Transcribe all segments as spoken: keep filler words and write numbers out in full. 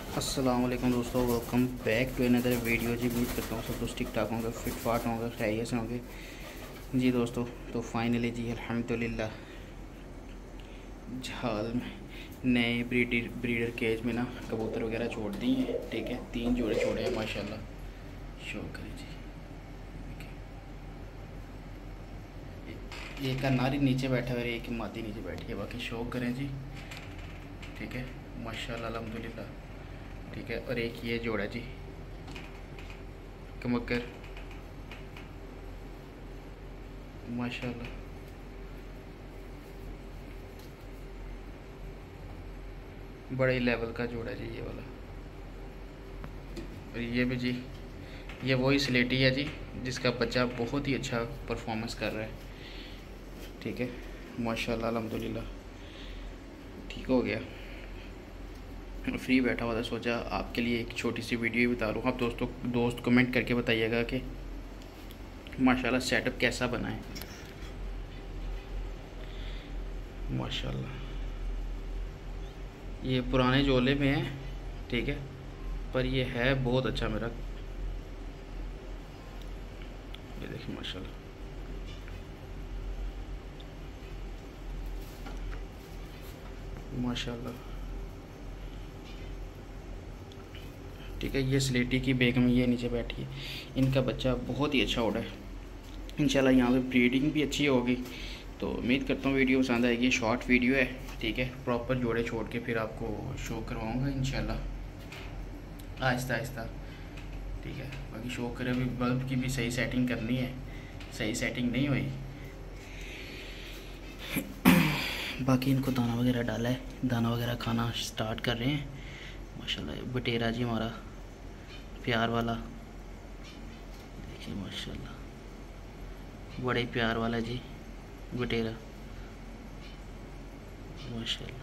अस्सलाम वालेकुम दोस्तों, welcome back to another video. जी उम्मीद करता हूँ सब दोस्त ठीक ठाक होंगे, फिट फाट होंगे, खैरियत से होंगे। जी दोस्तों, तो फाइनली जी अल्हम्दुलिल्लाह झाल में नए ब्रीडर ब्रीडर केज में ना कबूतर वगैरह छोड़ दिए हैं। ठीक है, तीन जोड़े छोड़े हैं माशाल्लाह। शो करें जी, एक का नारी नीचे बैठा है और एक की मादी नीचे बैठी है। बाकी शो करें जी, ठीक है माशाल्लाह अल्हम्दुलिल्लाह। ठीक है, और एक ये जोड़ा जी कमक्कर माशाल्लाह। बड़े लेवल का जोड़ा जी ये वाला। और ये भी जी ये वही स्लेटी है जी जिसका बच्चा बहुत ही अच्छा परफॉर्मेंस कर रहा है। ठीक है माशाल्लाह अल्हम्दुलिल्लाह। ठीक हो गया, फ्री बैठा हुआ था, सोचा आपके लिए एक छोटी सी वीडियो बता दूँ। आप दोस्तों दोस्त कमेंट करके बताइएगा कि माशाल्लाह सेटअप कैसा बना है। माशाल्लाह ये पुराने जोले में है, ठीक है, पर ये है बहुत अच्छा मेरा। ये देखिए माशाल्लाह, माशाल्लाह। ठीक है, ये स्लेटी की बेगम ये नीचे बैठी है, इनका बच्चा बहुत ही अच्छा उड़ा है। इंशाल्लाह यहाँ पे ब्रीडिंग भी अच्छी होगी। तो उम्मीद करता हूँ वीडियो पसंद आएगी। शॉर्ट वीडियो है, ठीक है, प्रॉपर जोड़े छोड़ के फिर आपको शो करवाऊँगा इंशाल्लाह आहिस्ता आहिस्ता। ठीक है, बाकी शो करें, अभी बल्ब की भी सही सेटिंग करनी है, सही सेटिंग नहीं हुई। बाकी इनको दाना वगैरह डाला है, दाना वगैरह खाना स्टार्ट कर रहे हैं माशाल्लाह। बटेरा जी हमारा प्यार वाला, देखिए माशाल्लाह, बड़े प्यार वाला जी बटेरा माशाल्लाह।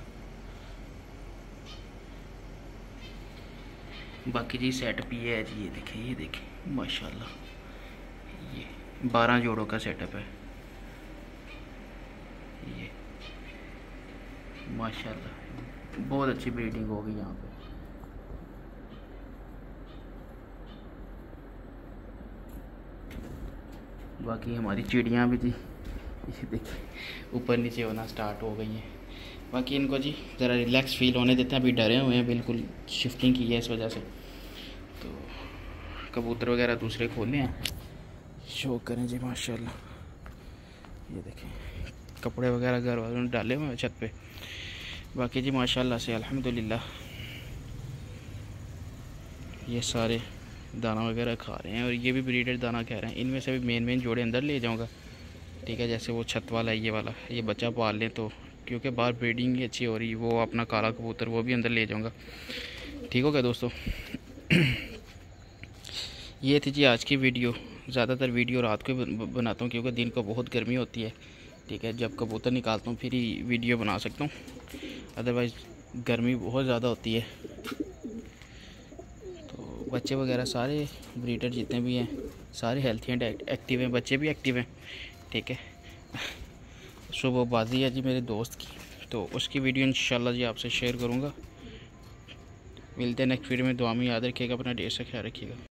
बाकी जी सेटअप ये है जी, ये देखें ये देखें माशाल्लाह, ये बारह जोड़ों का सेटअप है ये माशाल्लाह। बहुत अच्छी ब्रीडिंग होगी यहाँ पे। बाकी हमारी चिड़ियाँ भी जी ये देखिए ऊपर नीचे होना स्टार्ट हो गई हैं। बाकी इनको जी ज़रा रिलैक्स फील होने देते हैं, अभी डरे हुए हैं बिल्कुल, शिफ्टिंग की है इस वजह से। तो कबूतर वगैरह दूसरे खोले हैं, शो करें जी माशाल्लाह। ये देखें कपड़े वगैरह घर वालों ने डाले हुए हैं छत पे। बाकी जी माशाल्लाह से अल्हम्दुलिल्लाह ये सारे दाना वगैरह खा रहे हैं, और ये भी ब्रीडर दाना खा रहे हैं। इनमें से भी मेन मेन जोड़े अंदर ले जाऊंगा, ठीक है। जैसे वो छत वाला है ये वाला, ये बच्चा पाल लें तो, क्योंकि बाहर ब्रीडिंग ही अच्छी हो रही है, वो अपना काला कबूतर वो भी अंदर ले जाऊंगा। ठीक हो गया दोस्तों। ये थी जी आज की वीडियो। ज़्यादातर वीडियो रात को बनाता हूँ क्योंकि दिन को बहुत गर्मी होती है। ठीक है, जब कबूतर निकालता हूँ फिर ही वीडियो बना सकता हूँ, अदरवाइज़ गर्मी बहुत ज़्यादा होती है। तो बच्चे वगैरह सारे ब्रीडर जितने भी हैं सारे हेल्थी एंड एक्टिव हैं, बच्चे भी एक्टिव हैं। ठीक है, सुबह बाजी है जी मेरे दोस्त की, तो उसकी वीडियो इंशाल्लाह जी आपसे शेयर करूँगा। मिलते हैं नेक्स्ट वीडियो में। दुआ में याद रखिएगा, अपना ढेर सा ख्याल रखिएगा।